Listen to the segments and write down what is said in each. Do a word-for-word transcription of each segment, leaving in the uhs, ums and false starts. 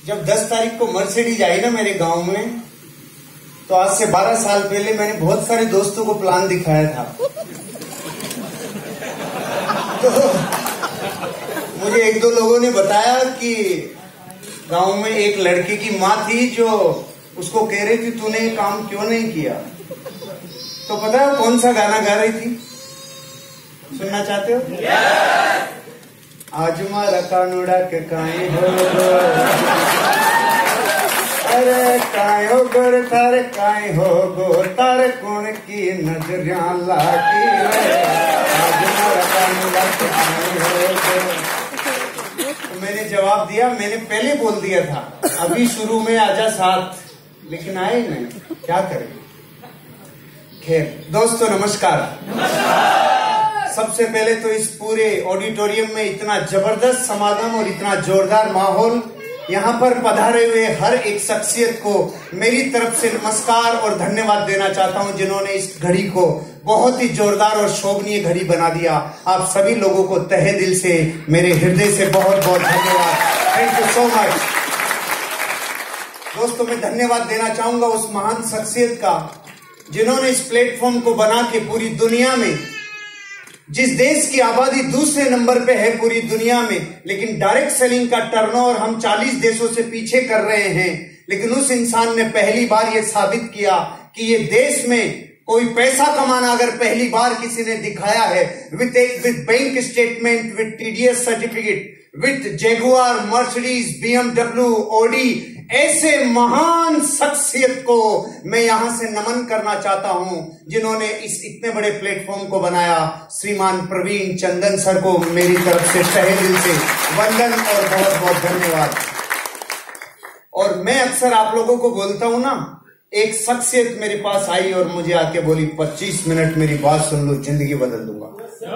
जब दस तारीख को मर्सिडीज आई ना मेरे गांव में, तो आज से बारह साल पहले मैंने बहुत सारे दोस्तों को प्लान दिखाया था। तो मुझे एक दो लोगों ने बताया कि गांव में एक लड़के की माँ थी जो उसको कह रही थी तूने ये काम क्यों नहीं किया। तो पता है कौन सा गाना गा रही थी? सुनना चाहते हो? yes! आज मारा कानूड़ा के काए हो अरे काए हो गोर तारे काए हो गो तारे कौन की नजरिया लागी आज मारा कानूड़ा के काए हो गो। तो मैंने जवाब दिया, मैंने पहले बोल दिया था अभी शुरू में आजा साथ, लेकिन आए नहीं, क्या करें। खैर दोस्तों नमस्कार। नमस्कार। सबसे पहले तो इस पूरे ऑडिटोरियम में इतना जबरदस्त समागम और इतना जोरदार माहौल, यहाँ पर पधारे हुए हर एक शख्सियत को मेरी तरफ से नमस्कार और धन्यवाद देना चाहता हूँ, जिन्होंने इस घड़ी को बहुत ही जोरदार और शोभनीय घड़ी बना दिया। आप सभी लोगों को तहे दिल से मेरे हृदय से बहुत बहुत धन्यवाद। Thank you so much. दोस्तों मैं धन्यवाद देना चाहूंगा उस महान शख्सियत का जिन्होंने इस प्लेटफॉर्म को बना के पूरी दुनिया में, जिस देश की आबादी दूसरे नंबर पे है पूरी दुनिया में, लेकिन डायरेक्ट सेलिंग का टर्नओवर हम चालीस देशों से पीछे कर रहे हैं, लेकिन उस इंसान ने पहली बार यह साबित किया कि ये देश में कोई पैसा कमाना अगर पहली बार किसी ने दिखाया है with with bank statement, with TDS certificate, with Jaguar, Mercedes, BMW, Audi, ऐसे महान शख्सियत को मैं यहां से नमन करना चाहता हूं जिन्होंने इस इतने बड़े प्लेटफॉर्म को बनाया। श्रीमान प्रवीण चंदन सर को मेरी तरफ से तहे दिल से वंदन और बहुत बहुत धन्यवाद। और मैं अक्सर आप लोगों को बोलता हूं ना, एक शख्सियत मेरे पास आई और मुझे आके बोली पच्चीस मिनट मेरी बात सुन लो, जिंदगी बदल दूंगा।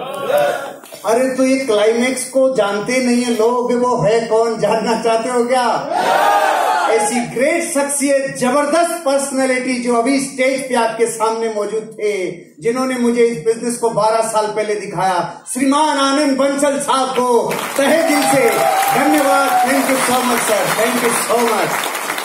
अरे तो ये क्लाइमेक्स को जानते नहीं है लोग, वो है कौन, जानना चाहते हो क्या? ऐसी ग्रेट शख्सियत, जबरदस्त पर्सनैलिटी जो अभी स्टेज पे आपके सामने मौजूद थे, जिन्होंने मुझे इस बिजनेस को बारह साल पहले दिखाया, श्रीमान आनंद बंसल साहब को तहे दिल से धन्यवाद। Thank you so much sir, thank you so much.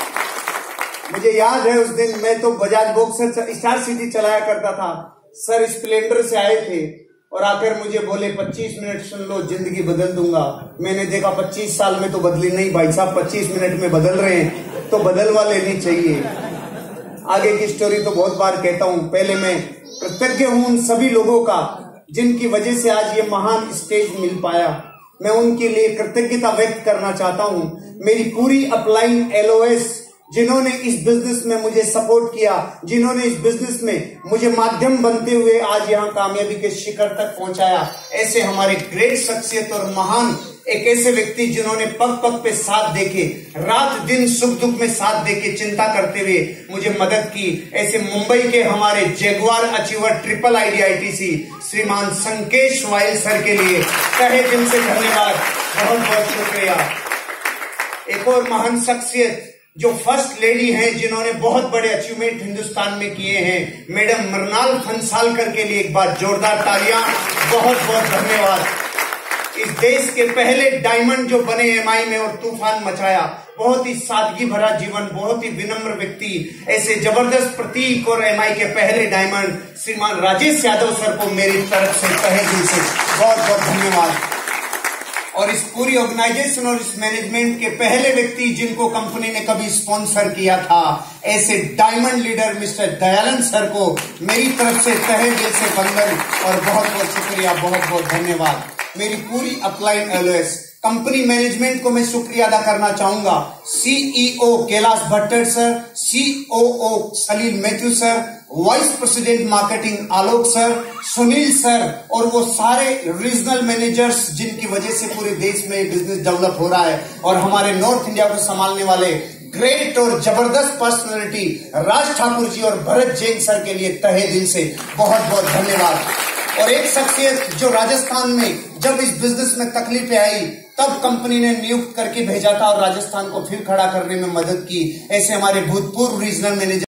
मुझे याद है उस दिन मैं तो बजाज बॉक्सर स्टार सिटी चलाया करता था, सर स्प्लेंडर से आए थे और आकर मुझे बोले पच्चीस मिनट सुन लो, जिंदगी बदल दूंगा। मैंने देखा पच्चीस साल में तो बदली नहीं भाई साहब, पच्चीस मिनट में बदल रहे हैं तो बदलवा लेनी चाहिए। आगे की स्टोरी तो बहुत बार कहता हूं। पहले मैं कृतज्ञ हूं उन सभी लोगों का जिनकी वजह से आज ये महान स्टेज मिल पाया। मैं उनके लिए कृतज्ञता व्यक्त करना चाहता हूं। मेरी पूरी अपलाइन एलओएस जिन्होंने इस बिजनेस में मुझे सपोर्ट किया, जिन्होंने इस बिजनेस में मुझे माध्यम बनते हुए आज यहाँ कामयाबी के शिखर तक पहुंचाया, ऐसे हमारे ग्रेट शख्सियत और महान एक ऐसे व्यक्ति जिन्होंने पग पग पे साथ देके, रात दिन सुख दुख में साथ देके, चिंता करते हुए मुझे मदद की, ऐसे मुंबई के हमारे जैगुआर अचीवर ट्रिपल आईडीआईटीसी श्रीमान संकेश वाइल सर के लिए तहे दिल से धन्यवाद, बहुत बहुत शुक्रिया। एक और महान शख्सियत जो फर्स्ट लेडी हैं, जिन्होंने बहुत बड़े अचीवमेंट हिंदुस्तान में किए हैं, मैडम मृणाल फंसालकर के लिए एक बार जोरदार तालियां, बहुत बहुत धन्यवाद। इस देश के पहले डायमंड जो बने एमआई में और तूफान मचाया, बहुत ही सादगी भरा जीवन, बहुत ही विनम्र व्यक्ति, ऐसे जबरदस्त प्रतीक और एमआई के पहले डायमंड श्रीमान राजेश यादव सर को मेरी तरफ से तहे दिल से बहुत बहुत धन्यवाद। और इस पूरी ऑर्गेनाइजेशन और इस मैनेजमेंट के पहले व्यक्ति जिनको कंपनी ने कभी स्पॉन्सर किया था, ऐसे diamond leader mister Dayanand sir को मेरी तरफ से तहे दिल से वंदन और बहुत बहुत शुक्रिया, बहुत बहुत धन्यवाद। मेरी पूरी अपलाइन एलओएस कंपनी मैनेजमेंट को मैं शुक्रिया अदा करना चाहूंगा। CEO Kailash Bhattar sir, COO Salil Mathew sir, vice president marketing Alok sir, Sunil sir और वो सारे रीजनल मैनेजर्स जिनकी वजह से पूरे देश में बिजनेस डेवलप हो रहा है, और हमारे नॉर्थ इंडिया को संभालने वाले ग्रेट और जबरदस्त पर्सनैलिटी राज ठाकुर जी और भरत जैन सर के लिए तहे दिल से बहुत बहुत धन्यवाद। और एक शख्सियत जो राजस्थान में जब इस बिजनेस में तकलीफें आई तब कंपनी ने नियुक्त करके भेजा था और राजस्थान को फिर खड़ा करने में मदद की, ऐसे हमारे भूतपूर्व रीजनल मैनेजर